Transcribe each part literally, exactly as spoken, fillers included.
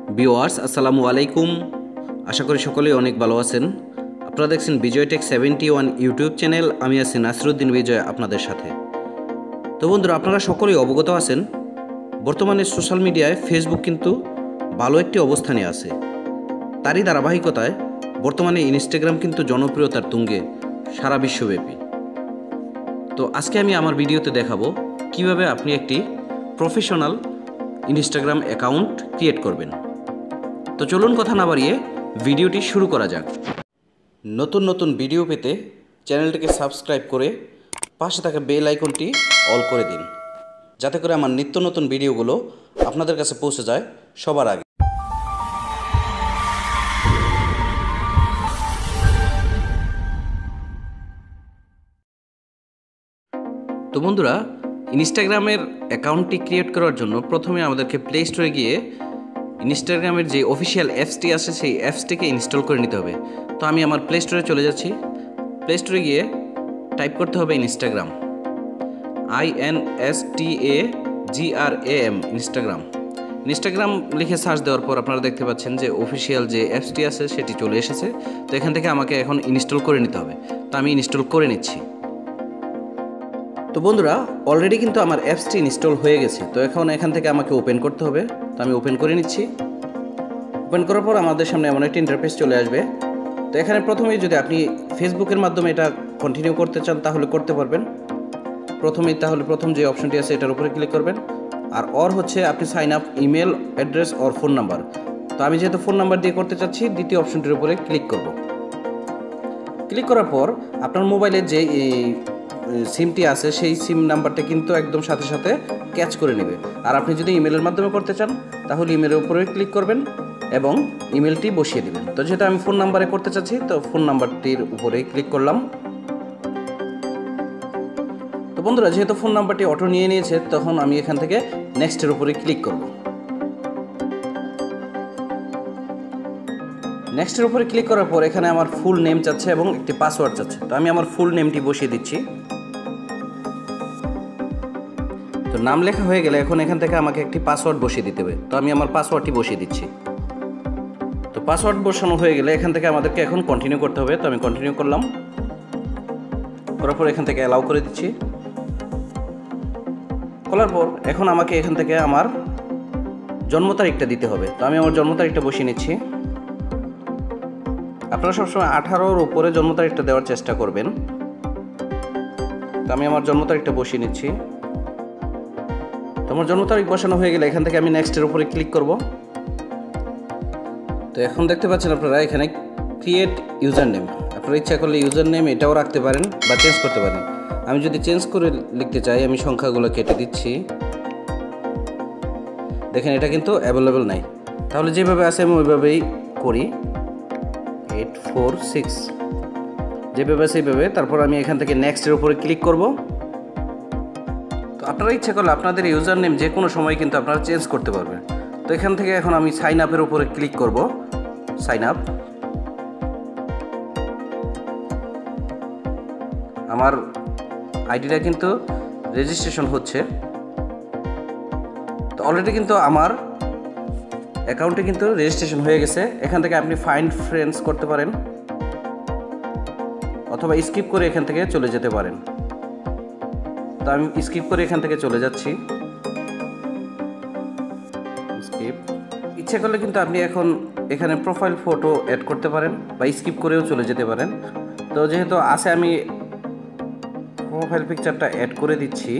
Viewers আসসালামু আলাইকুম। আশা করি সকলেই অনেক ভালো আছেন। আপনারা দেখছেন Bijoy tech seventy one YouTube channel. আমি আছি নাসিরুদ্দিন বিজয় আপনাদের সাথে। তো বন্ধুরা, আপনারা সকলেই অবগত আছেন বর্তমানে সোশ্যাল মিডিয়ায় ফেসবুক কিন্তু ভালো একটি অবস্থানে আছে। তারই ধারাবাহিকতায় বর্তমানে ইনস্টাগ্রাম কিন্তু জনপ্রিয়তার তুঙ্গে সারা বিশ্বব্যাপী। তো আজকে আমি আমার ভিডিওতে দেখাবো কিভাবে আপনি একটি প্রফেশনাল ইনস্টাগ্রাম অ্যাকাউন্ট ক্রিয়েট করবেন। তো চলুন কথা না বাড়িয়ে ভিডিওটি শুরু করা যাক। নতুন নতুন ভিডিও পেতে চ্যানেলটিকে সাবস্ক্রাইব করে পাশে থাকা বেল আইকনটি অল করে দিন, যাতে করে আমার নিত্য নতুন ভিডিওগুলো আপনাদের কাছে পৌঁছে যায় সবার আগে। তো বন্ধুরা, ইনস্টাগ্রামের অ্যাকাউন্টটি ক্রিয়েট করার জন্য প্রথমে আমাদেরকে প্লে স্টোরে গিয়ে ইনস্টাগ্রামের যে অফিসিয়াল অ্যাপসটি আছে সেই অ্যাপসটিকে ইনস্টল করে নিতে হবে। তো আমি আমার প্লে স্টোরে চলে যাচ্ছি। প্লে স্টোরে গিয়ে টাইপ করতে হবে Instagram, I N S T A G R A M, Instagram. Instagram লিখে সার্চ দেওয়ার পর আপনারা দেখতে পাচ্ছেন যে অফিসিয়াল যে অ্যাপসটি আছে সেটি চলে এসেছে। তো এখান থেকে আমাকে এখন ইনস্টল করে নিতে হবে। তো আমি ইনস্টল করে নিচ্ছি। তো বন্ধুরা, অলরেডি কিন্তু আমার অ্যাপসটি ইনস্টল হয়ে গেছে। তো এখন এখান থেকে আমাকে ওপেন করতে হবে। তো আমি ওপেন করে নিচ্ছি। ওপেন করার পর আমাদের সামনে এমন একটি ইন্টারফেস চলে আসবে। তো এখানে প্রথমেই যদি আপনি ফেসবুকের মাধ্যমে এটা কন্টিনিউ করতে চান তাহলে করতে পারবেন। প্রথমেই তাহলে প্রথম যে অপশনটি আছে এটার উপরে ক্লিক করবেন। আর অর হচ্ছে আপনি sign up email address or phone number. তো আমি যেহেতু ফোন নাম্বার দিয়ে করতে চাচ্ছি, দ্বিতীয় অপশনটির উপরে ক্লিক করব। ক্লিক করার পর আপনার মোবাইলের যে সিমটি আছে সেই সিম নাম্বারটা কিন্তু একদম সাথে সাথে ক্যাচ করে নেবে। আর আপনি যদি ইমেলের মাধ্যমে করতে চান তাহলে ইমেলের উপরে ক্লিক করবেন এবং ইমেলটি বসিয়ে দেবেন। তো যেহেতু আমি ফোন নাম্বারে করতে চাচ্ছি, তো ফোন নাম্বারটির উপরে ক্লিক করলাম। তো বন্ধুরা, যেহেতু ফোন নাম্বারটি অটো নিয়ে নিয়েছে, তখন আমি এখান থেকে নেক্সটের উপরে ক্লিক করব। নেক্সটের উপরে ক্লিক করার পর এখানে আমার ফুল নেম চাচ্ছে এবং একটি পাসওয়ার্ড চাচ্ছে। তো আমি আমার ফুল নেমটি বসিয়ে দিচ্ছি। তো নাম লেখা হয়ে গেলে এখন এখান থেকে আমাকে একটি পাসওয়ার্ড বসিয়ে দিতে হবে। তো আমি আমার পাসওয়ার্ডটি বসিয়ে দিচ্ছি। তো পাসওয়ার্ড বসানো হয়ে গেলে এখান থেকে আমাদেরকে এখন কন্টিনিউ করতে হবে। তো আমি কন্টিনিউ করলাম। করার পর এখান থেকে অ্যালাউ করে দিচ্ছি। করার পর এখন আমাকে এখান থেকে আমার জন্ম তারিখটা দিতে হবে। তো আমি আমার জন্ম তারিখটা বসিয়ে নিচ্ছি। আপনারা সবসময় আঠারোর উপরে জন্ম তারিখটা দেওয়ার চেষ্টা করবেন। তো আমি আমার জন্ম তারিখটা বসিয়ে নিচ্ছি। তো আমার জন্ম তারিখ বসানো হয়ে গেলে এখান থেকে আমি নেক্সটের উপরে ক্লিক করব। তো এখন দেখতে পাচ্ছেন আপনারা এখানে ক্রিয়েট ইউজার নেম। আপনারা ইচ্ছা করলে ইউজার নেম এটাও রাখতে পারেন বা চেঞ্জ করতে পারেন। আমি যদি চেঞ্জ করে লিখতে চাই, আমি সংখ্যাগুলো কেটে দিচ্ছি। দেখেন এটা কিন্তু অ্যাভেলেবেল নাই। তাহলে যেভাবে আছে আমি ওইভাবেই করি, এইট ফোর সিক্স যেভাবে সেইভাবে। তারপর আমি এখান থেকে নেক্সটের উপরে ক্লিক করব। তো আপনারা ইচ্ছা করলে আপনাদের ইউজার নেম যে কোনো সময় কিন্তু আপনারা চেঞ্জ করতে পারবেন। তো এখান থেকে এখন আমি সাইন আপের উপরে ক্লিক করব। Sign up. আমার আইডিটা কিন্তু রেজিস্ট্রেশন হচ্ছে। তো অলরেডি কিন্তু আমার অ্যাকাউন্টে কিন্তু রেজিস্ট্রেশন হয়ে গেছে। এখান থেকে আপনি ফাইন্ড ফ্রেন্ডস করতে পারেন অথবা স্কিপ করে এখান থেকে চলে যেতে পারেন। তো আমি স্কিপ করে এখান থেকে চলে যাচ্ছি। স্কিপ। ইচ্ছে করলে কিন্তু আপনি এখন এখানে প্রোফাইল ফটো অ্যাড করতে পারেন বা স্কিপ করেও চলে যেতে পারেন। তো যেহেতু আছে আমি প্রোফাইল পিকচারটা অ্যাড করে দিচ্ছি।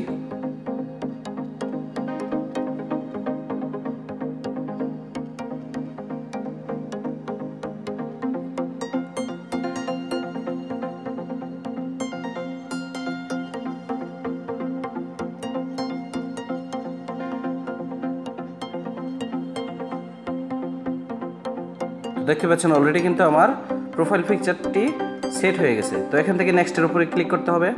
দেখতে পাচ্ছেন অলরেডি কিন্তু আমার প্রোফাইল পিকচারটি সেট হয়ে গেছে। তো এখান থেকে নেক্সটের উপরে ক্লিক করতে হবে।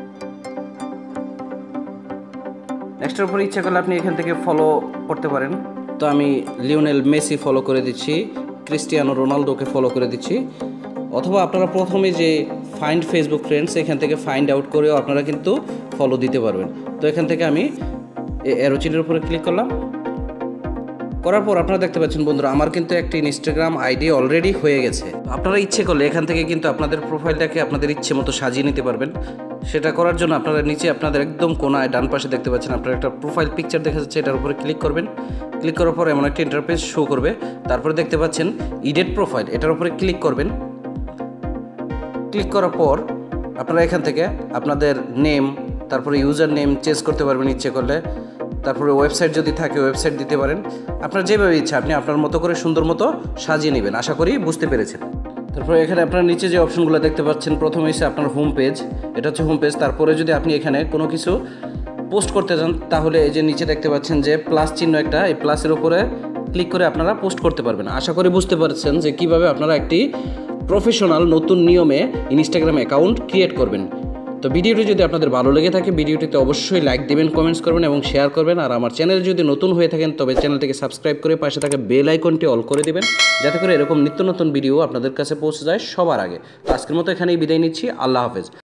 নেক্সটের উপরে ইচ্ছা করলে আপনি এখান থেকে ফলো করতে পারেন। তো আমি লিওনেল মেসি ফলো করে দিচ্ছি, ক্রিস্টিয়ানো রোনালদোকে ফলো করে দিচ্ছি। অথবা আপনারা প্রথমে যে ফাইন্ড ফেসবুক ফ্রেন্ডস এখান থেকে ফাইন্ড আউট করেও আপনারা কিন্তু ফলো দিতে পারবেন। তো এখান থেকে আমি অ্যারো চিহ্নের উপরে ক্লিক করলাম। করার পর আপনারা দেখতে পাচ্ছেন বন্ধুরা আমার কিন্তু একটি ইনস্টাগ্রাম আইডি অলরেডি হয়ে গেছে। আপনারা ইচ্ছে করলে এখান থেকে কিন্তু আপনাদের প্রোফাইলটাকে আপনাদের ইচ্ছে মতো সাজিয়ে নিতে পারবেন। সেটা করার জন্য আপনারা নিচে আপনাদের একদম কোনায় ডান পাশে দেখতে পাচ্ছেন আপনার একটা প্রোফাইল পিকচার দেখা যাচ্ছে, এটার উপরে ক্লিক করবেন। ক্লিক করার পর এমন একটা ইন্টারফেস শো করবে। তারপরে দেখতে পাচ্ছেন এডিট প্রোফাইল, এটার উপরে ক্লিক করবেন। ক্লিক করার পর আপনারা এখান থেকে আপনাদের নেম, তারপরে ইউজার নেম চেঞ্জ করতে পারবেন ইচ্ছে করলে। তারপরে ওয়েবসাইট যদি থাকে ওয়েবসাইট দিতে পারেন। আপনার যেভাবে ইচ্ছা আপনি আপনার মতো করে সুন্দর মতো সাজিয়ে নেবেন। আশা করি বুঝতে পেরেছেন। তারপরে এখানে আপনার নিচে যে অপশনগুলো দেখতে পাচ্ছেন, প্রথমে এসে আপনার হোম পেজ, এটা হচ্ছে হোম পেজ। তারপরে যদি আপনি এখানে কোনো কিছু পোস্ট করতে চান তাহলে এই যে নিচে দেখতে পাচ্ছেন যে প্লাস চিহ্ন একটা, এই প্লাসের উপরে ক্লিক করে আপনারা পোস্ট করতে পারবেন। আশা করি বুঝতে পারছেন যে কীভাবে আপনারা একটি প্রফেশনাল নতুন নিয়মে ইনস্টাগ্রাম অ্যাকাউন্ট ক্রিয়েট করবেন। তো ভিডিওটি যদি আপনাদের ভালো লেগে থাকে ভিডিওটিতে অবশ্যই লাইক দেবেন, কমেন্টস করবেন এবং শেয়ার করবেন। আর আমার চ্যানেল যদি নতুন হয়ে থাকেন তবে চ্যানেলটিকে সাবস্ক্রাইব করে পাশে থাকা বেল আইকনটি অল করে দেবেন, যাতে করে এরকম নিত্য নতুন ভিডিও আপনাদের কাছে পৌঁছে যায় সবার আগে। তো আজকের মতো এখানেই বিদায় নিচ্ছি। আল্লাহ হাফেজ।